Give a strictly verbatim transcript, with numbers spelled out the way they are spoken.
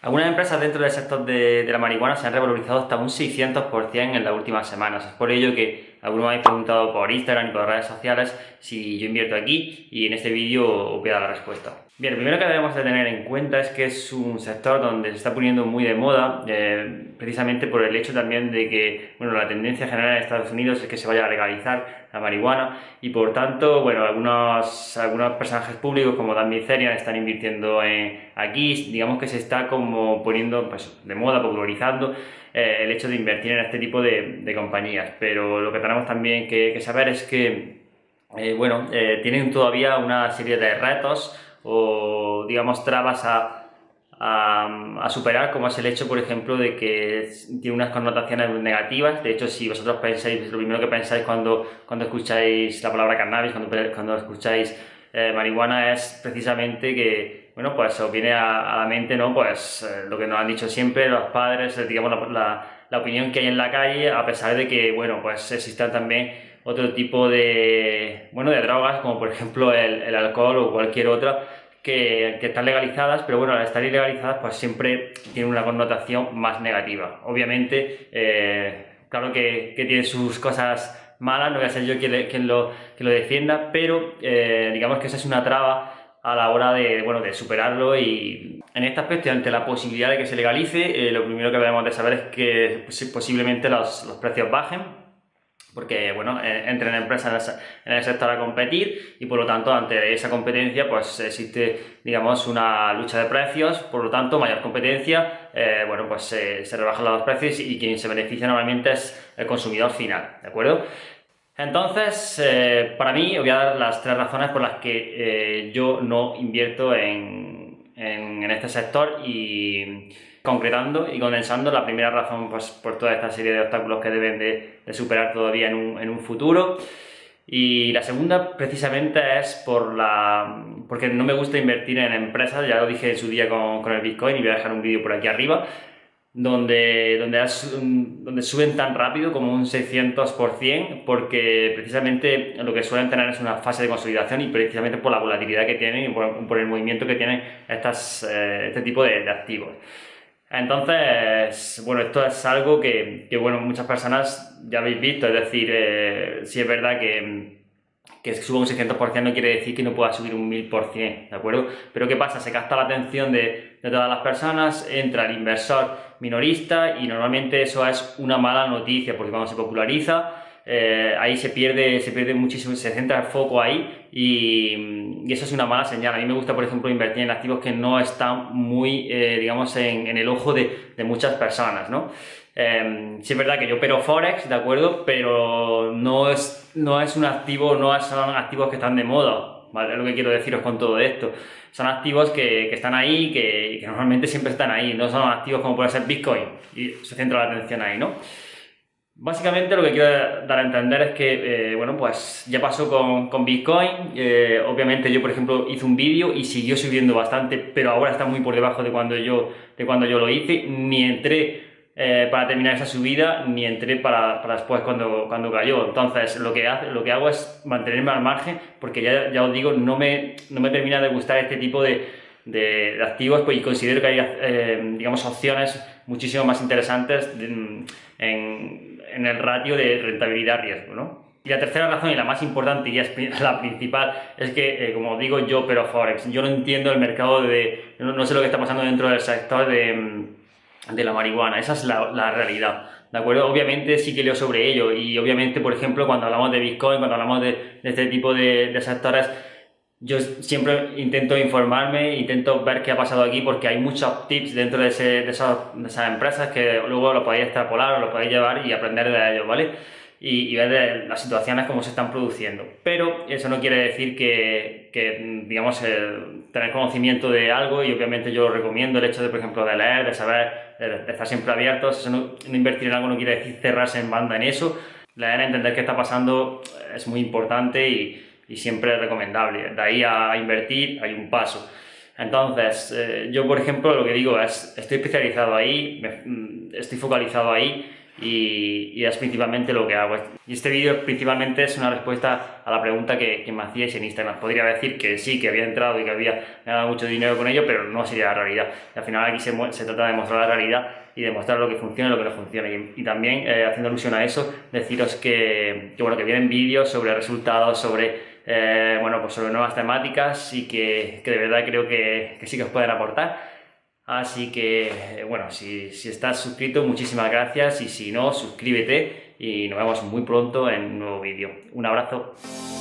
Algunas empresas dentro del sector de, de la marihuana se han revalorizado hasta un seiscientos por ciento en las últimas semanas. Es por ello que algunos me habéis preguntado por Instagram y por redes sociales si yo invierto aquí, y en este vídeo os voy a dar la respuesta. Bien, lo primero que debemos de tener en cuenta es que es un sector donde se está poniendo muy de moda, eh, precisamente por el hecho también de que, bueno, la tendencia general en Estados Unidos es que se vaya a legalizar la marihuana, y por tanto, bueno, algunos, algunos personajes públicos como Dan Bilzerian están invirtiendo en, aquí. Digamos que se está como poniendo, pues, de moda, popularizando eh, el hecho de invertir en este tipo de, de compañías. Pero lo que tenemos también que, que saber es que, eh, bueno, eh, tienen todavía una serie de retos o, digamos, trabas a A, a, superar, como es el hecho, por ejemplo, de que tiene unas connotaciones negativas. De hecho, si vosotros pensáis, lo primero que pensáis cuando, cuando escucháis la palabra cannabis, cuando, cuando escucháis eh, marihuana, es precisamente que, bueno, pues os viene a, a la mente, ¿no? Pues eh, lo que nos han dicho siempre los padres, eh, digamos, la, la, la opinión que hay en la calle, a pesar de que, bueno, pues existan también otro tipo de, bueno, de drogas, como por ejemplo el, el alcohol o cualquier otra, Que, que están legalizadas, pero bueno, al estar ilegalizadas pues siempre tiene una connotación más negativa. Obviamente, eh, claro que, que tiene sus cosas malas, no voy a ser yo quien, quien, lo, quien lo defienda, pero eh, digamos que esa es una traba a la hora de, bueno, de superarlo. Y en este aspecto, ante la posibilidad de que se legalice, eh, lo primero que debemos de saber es que pues, posiblemente los, los precios bajen, porque, bueno, entran empresas en el sector a competir, y por lo tanto ante esa competencia pues existe, digamos, una lucha de precios. Por lo tanto, mayor competencia, eh, bueno, pues se, se rebajan los precios, y quien se beneficia normalmente es el consumidor final, ¿de acuerdo? Entonces, eh, para mí, os voy a dar las tres razones por las que eh, yo no invierto en, en, en este sector. Y concretando y condensando, la primera razón, pues por toda esta serie de obstáculos que deben de, de superar todavía en un, en un futuro. Y la segunda, precisamente, es por la porque no me gusta invertir en empresas. Ya lo dije en su día con, con el Bitcoin, y voy a dejar un vídeo por aquí arriba, donde, donde, has, donde suben tan rápido como un seiscientos por ciento, porque precisamente lo que suelen tener es una fase de consolidación, y precisamente por la volatilidad que tienen y por, por el movimiento que tienen estas, eh, este tipo de, de activos. Entonces, bueno, esto es algo que, que, bueno, muchas personas ya habéis visto. Es decir, eh, si es verdad que, que suba un seiscientos por ciento no quiere decir que no pueda subir un mil por ciento, ¿de acuerdo? Pero ¿qué pasa? Se capta la atención de, de todas las personas, entra el inversor minorista, y normalmente eso es una mala noticia, porque cuando se populariza, eh, ahí se pierde, se pierde muchísimo, se centra el foco ahí, y, y eso es una mala señal. A mí me gusta, por ejemplo, invertir en activos que no están muy, eh, digamos, en, en el ojo de, de muchas personas, ¿no? Eh, sí es verdad que yo opero Forex, ¿de acuerdo? Pero no es, no es un activo, no son activos que están de moda, ¿vale? Es lo que quiero deciros con todo esto. Son activos que, que están ahí, que, que normalmente siempre están ahí. No son activos como puede ser Bitcoin, y se centra la atención ahí, ¿no? Básicamente lo que quiero dar a entender es que, eh, bueno, pues ya pasó con, con Bitcoin. Eh, obviamente yo, por ejemplo, hice un vídeo y siguió subiendo bastante, pero ahora está muy por debajo de cuando yo, de cuando yo lo hice. Ni entré eh, para terminar esa subida, ni entré para, para después cuando, cuando cayó. Entonces lo que, hace, lo que hago es mantenerme al margen, porque ya, ya os digo, no me, no me termina de gustar este tipo de, de, de activos, pues, y considero que hay, eh, digamos, opciones muchísimo más interesantes de, en, en el ratio de rentabilidad-riesgo, ¿no? Y la tercera razón, y la más importante, y es la principal, es que, eh, como digo, yo opero Forex. Yo no entiendo el mercado de... No, no sé lo que está pasando dentro del sector de, de la marihuana. Esa es la, la realidad, ¿de acuerdo? Obviamente sí que leo sobre ello, y obviamente, por ejemplo, cuando hablamos de Bitcoin, cuando hablamos de, de este tipo de, de sectores, yo siempre intento informarme, intento ver qué ha pasado aquí, porque hay muchos tips dentro de, ese, de, esos, de esas empresas que luego lo podéis extrapolar o lo podéis llevar y aprender de ellos, ¿vale? Y, y ver de las situaciones cómo se están produciendo. Pero eso no quiere decir que, que digamos, el tener conocimiento de algo, y obviamente yo lo recomiendo, el hecho de, por ejemplo, de leer, de saber, de, de estar siempre abiertos. Eso no, no invertir en algo no quiere decir cerrarse en banda en eso. Leer, entender qué está pasando es muy importante, y y siempre es recomendable. De ahí a invertir hay un paso. Entonces, eh, yo, por ejemplo, lo que digo es, estoy especializado ahí, me, estoy focalizado ahí, y, y es principalmente lo que hago. Y este vídeo principalmente es una respuesta a la pregunta que, que me hacíais en Instagram. Podría decir que sí, que había entrado y que había ganado mucho dinero con ello, pero no sería la realidad. Y al final aquí se, se trata de mostrar la realidad y demostrar lo que funciona y lo que no funciona. Y, y también, eh, haciendo alusión a eso, deciros que, que, bueno, que vienen vídeos sobre resultados, sobre, eh, bueno, pues sobre nuevas temáticas y que, que de verdad creo que, que sí que os pueden aportar. Así que, eh, bueno, si, si estás suscrito, muchísimas gracias, y si no, suscríbete y nos vemos muy pronto en un nuevo vídeo. Un abrazo.